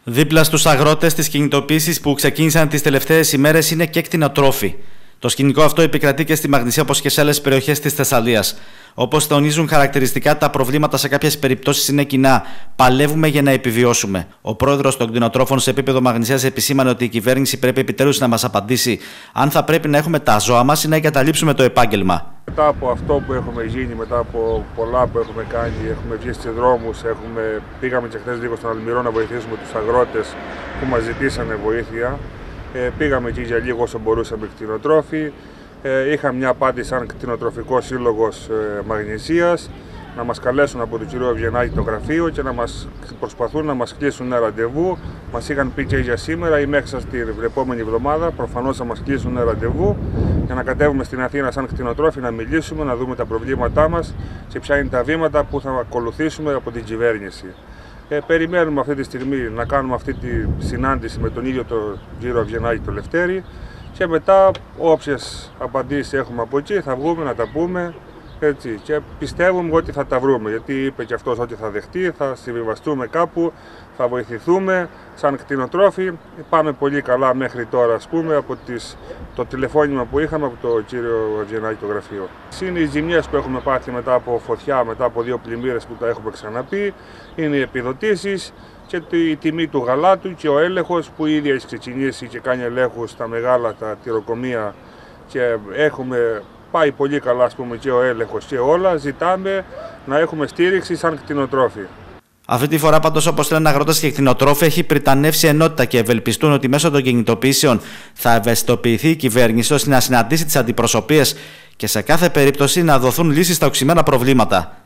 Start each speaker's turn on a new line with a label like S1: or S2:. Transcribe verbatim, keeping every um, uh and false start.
S1: Δίπλα στους αγρότες, τις κινητοποίησεις που ξεκίνησαν τις τελευταίες ημέρες είναι και κτηνοτρόφοι. Το σκηνικό αυτό επικρατεί και στη Μαγνησία όπως και σε άλλες περιοχές της Θεσσαλίας. Όπως τονίζουν χαρακτηριστικά, τα προβλήματα σε κάποιες περιπτώσεις είναι κοινά. Παλεύουμε για να επιβιώσουμε. Ο πρόεδρος των κτηνοτρόφων σε επίπεδο Μαγνησίας επισήμανε ότι η κυβέρνηση πρέπει επιτέλους να μας απαντήσει αν θα πρέπει να έχουμε τα ζώα μας ή να εγκαταλείψουμε το επάγγελμα.
S2: Μετά από αυτό που έχουμε γίνει, μετά από πολλά που έχουμε κάνει, έχουμε βγει στους δρόμους, έχουμε... πήγαμε και χθες λίγο στον Αλμυρό να βοηθήσουμε τους αγρότες που μας ζητήσανε βοήθεια. Ε, πήγαμε εκεί για λίγο όσο μπορούσαμε κτηνοτρόφοι. Ε, είχαμε μια απάντηση σαν κτηνοτροφικός σύλλογος ε, Μαγνησίας να μας καλέσουν από τον κύριο Ευγενάκη το γραφείο και να μας προσπαθούν να μας κλείσουν ένα ραντεβού. Μας είχαν πει και για σήμερα ή μέχρι την επόμενη εβδομάδα προφανώς θα μας κλείσουν ένα ραντεβού για να κατέβουμε στην Αθήνα σαν κτηνοτρόφοι, να μιλήσουμε, να δούμε τα προβλήματά μας και ποια είναι τα βήματα που θα ακολουθήσουμε από την κυβέρνηση. Ε, περιμένουμε αυτή τη στιγμή να κάνουμε αυτή τη συνάντηση με τον ίδιο τον κύριο Ευγενάκη το Λευτέρη και μετά όποιες απαντήσεις έχουμε από εκεί θα βγούμε να τα πούμε, έτσι, και πιστεύουμε ότι θα τα βρούμε, γιατί είπε και αυτός ότι θα δεχτεί, θα συμβιβαστούμε κάπου, θα βοηθηθούμε σαν κτηνοτρόφοι. Πάμε πολύ καλά μέχρι τώρα, ας πούμε, από τις, το τηλεφώνημα που είχαμε από τον κύριο Ευγενάκη το γραφείο. Είναι οι ζημιές που έχουμε πάθει μετά από φωτιά, μετά από δύο πλημμύρες που τα έχουμε ξαναπεί, είναι οι επιδοτήσεις και η τιμή του γαλάτου και ο έλεγχος που ήδη έχει ξεκινήσει και κάνει ελέγχους στα μεγάλα τα τυροκομεία και έχουμε πάει πολύ καλά, ας πούμε, και ο έλεγχος και όλα. Ζητάμε να έχουμε στήριξη σαν κτηνοτρόφοι.
S1: Αυτή τη φορά, πάντως, όπως λένε αγρότες και κτηνοτρόφοι, έχει πριτανεύσει ενότητα και ευελπιστούν ότι μέσω των κινητοποιήσεων θα ευαισθητοποιηθεί η κυβέρνηση ώστε να συναντήσει τις αντιπροσωπείες και σε κάθε περίπτωση να δοθούν λύσεις στα οξυμένα προβλήματα.